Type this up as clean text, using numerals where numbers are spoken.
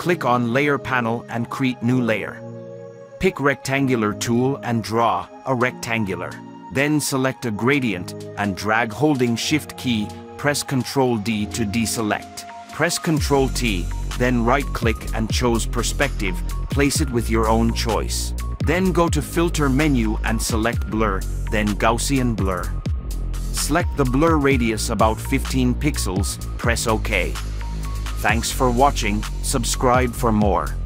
Click on Layer panel and create new layer. Pick Rectangular tool and draw a rectangular. Then select a gradient and drag holding Shift key, press Ctrl D to deselect. Press Ctrl T, then right-click and choose Perspective, place it with your own choice. Then go to Filter menu and select Blur, then Gaussian Blur. Select the blur radius about 15 pixels, press OK. Thanks for watching, subscribe for more.